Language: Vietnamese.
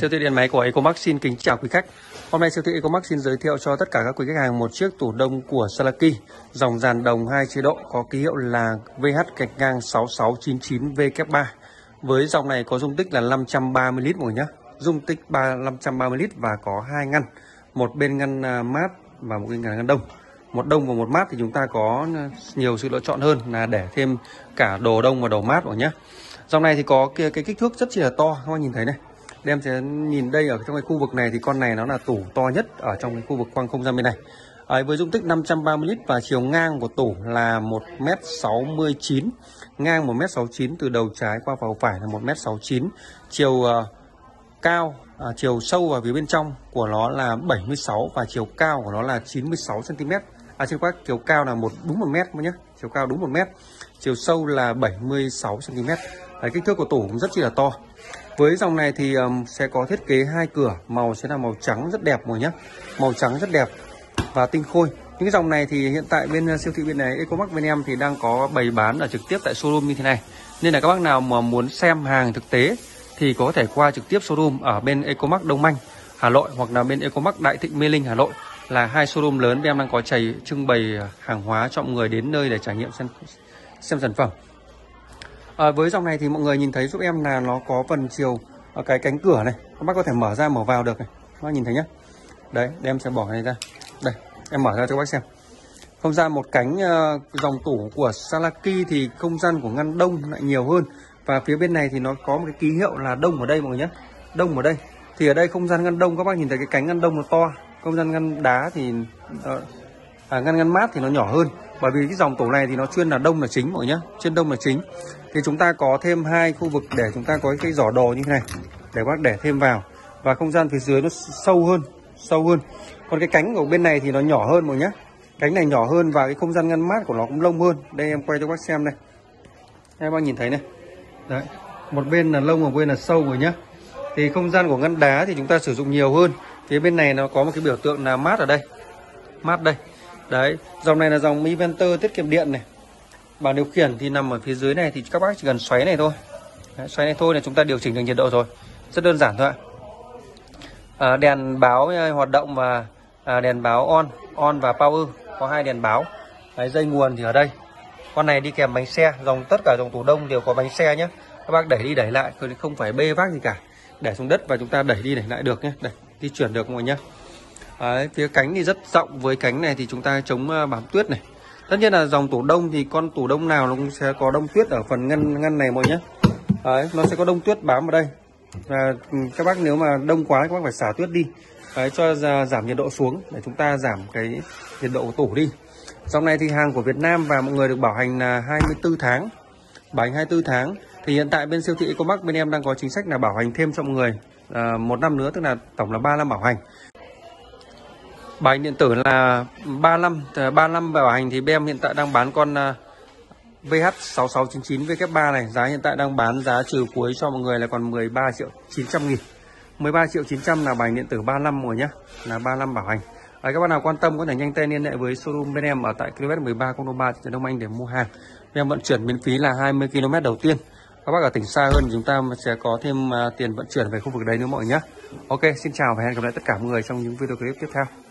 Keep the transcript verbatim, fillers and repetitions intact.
Siêu thị điện máy của Ecomax xin kính chào quý khách. Hôm nay siêu thị Ecomax xin giới thiệu cho tất cả các quý khách hàng một chiếc tủ đông của Salaki, dòng dàn đồng hai chế độ có ký hiệu là vê hát gạch ngang sáu sáu chín chín V kép ba. Với dòng này có dung tích là năm trăm ba mươi lít mọi người nhé. Dung tích năm trăm ba mươi lít và có hai ngăn, một bên ngăn mát và một bên ngăn đông. Một đông và một mát thì chúng ta có nhiều sự lựa chọn hơn là để thêm cả đồ đông và đồ mát mọi người nhé. Dòng này thì có cái, cái kích thước rất chỉ là to, các bạn nhìn thấy này. Em sẽ nhìn đây ở trong cái khu vực này thì con này nó là tủ to nhất ở trong cái khu vực quanh không gian bên này. À, với dung tích năm trăm ba mươi lít và chiều ngang của tủ là một mét sáu mươi chín, ngang một mét sáu mươi chín từ đầu trái qua vào phải là một mét sáu mươi chín, chiều uh, cao, à, chiều sâu vào phía bên trong của nó là bảy mươi sáu và chiều cao của nó là chín mươi sáu xăng ti mét. À, chiều quát chiều cao là một đúng một mét nhé, chiều cao đúng một mét, chiều sâu là bảy mươi sáu xăng ti mét. Đấy, kích thước của tủ cũng rất chi là to. Với dòng này thì um, sẽ có thiết kế hai cửa, màu sẽ là màu trắng rất đẹp mọi nhé, màu trắng rất đẹp và tinh khôi. Những cái dòng này thì hiện tại bên uh, siêu thị bên này Ecomax bên em thì đang có bày bán ở trực tiếp tại showroom như thế này, nên là các bác nào mà muốn xem hàng thực tế thì có thể qua trực tiếp showroom ở bên Ecomax Đông Anh Hà Nội hoặc là bên Ecomax Đại Thịnh Mê Linh Hà Nội, là hai showroom lớn bên em đang có chày trưng bày hàng hóa cho mọi người đến nơi để trải nghiệm xem, xem sản phẩm. À, với dòng này thì mọi người nhìn thấy giúp em là nó có phần chiều ở cái cánh cửa này, các bác có thể mở ra mở vào được này, các bác nhìn thấy nhé. Đấy, em sẽ bỏ cái này ra. Đây, em mở ra cho các bác xem. Không gian một cánh uh, dòng tủ của Salaki thì không gian của ngăn đông lại nhiều hơn, và phía bên này thì nó có một cái ký hiệu là đông ở đây mọi người nhé, đông ở đây. Thì ở đây không gian ngăn đông các bác nhìn thấy cái cánh ngăn đông nó to, không gian ngăn đá thì uh, à, ngăn ngăn mát thì nó nhỏ hơn, bởi vì cái dòng tủ này thì nó chuyên là đông là chính mọi người nhé, chuyên đông là chính. Thì chúng ta có thêm hai khu vực để chúng ta có cái giỏ đồ như thế này để bác để thêm vào, và không gian phía dưới nó sâu hơn, sâu hơn. Còn cái cánh của bên này thì nó nhỏ hơn mọi người nhé, cánh này nhỏ hơn và cái không gian ngăn mát của nó cũng lông hơn. Đây em quay cho bác xem đây, các bác nhìn thấy này. Đấy, một bên là lông, một bên là sâu rồi nhé. Thì không gian của ngăn đá thì chúng ta sử dụng nhiều hơn. Phía bên này nó có một cái biểu tượng là mát ở đây, mát đây. Đấy, dòng này là dòng Mi Venter tiết kiệm điện này. Bảng điều khiển thì nằm ở phía dưới này, thì các bác chỉ cần xoáy này thôi. Đấy, xoáy này thôi là chúng ta điều chỉnh được nhiệt độ rồi. Rất đơn giản thôi ạ. À, đèn báo hoạt động và à, đèn báo on, on và power, có hai đèn báo. Đấy, dây nguồn thì ở đây. Con này đi kèm bánh xe, dòng tất cả dòng tủ đông đều có bánh xe nhé. Các bác đẩy đi đẩy lại, không phải bê vác gì cả. Để xuống đất và chúng ta đẩy đi đẩy lại được nhé. Đây, di chuyển được mọi người nhé. Đấy, phía cánh thì rất rộng, với cánh này thì chúng ta chống bám tuyết này. Tất nhiên là dòng tủ đông thì con tủ đông nào nó cũng sẽ có đông tuyết ở phần ngăn ngăn này mọi nhé. Đấy, nó sẽ có đông tuyết bám vào đây. Và các bác nếu mà đông quá các bác phải xả tuyết đi. Đấy, cho giảm nhiệt độ xuống để chúng ta giảm cái nhiệt độ của tủ đi. Dòng này thì hàng của Việt Nam và mọi người được bảo hành là hai mươi tư tháng. Bảo hành hai mươi tư tháng. Thì hiện tại bên siêu thị Ecomax bên em đang có chính sách là bảo hành thêm cho mọi người à, một năm nữa, tức là tổng là ba năm bảo hành. Bảo hành điện tử là ba năm, ba năm bảo hành thì bên em hiện tại đang bán con vê hát sáu sáu chín chín V kép ba này, giá hiện tại đang bán giá trừ cuối cho mọi người là còn mười ba triệu chín trăm nghìn. mười ba triệu chín trăm là bảo hành điện tử ba năm rồi nhé, là ba năm bảo hành. Đấy, các bạn nào quan tâm có thể nhanh tay liên hệ với showroom bên em ở tại ki lô mét mười ba không ba thị trấn Đông Anh để mua hàng. Em vận chuyển miễn phí là hai mươi ki lô mét đầu tiên. Các bác ở tỉnh xa hơn chúng ta sẽ có thêm tiền vận chuyển về khu vực đấy nữa mọi người nhé. Ok, xin chào và hẹn gặp lại tất cả mọi người trong những video clip tiếp theo.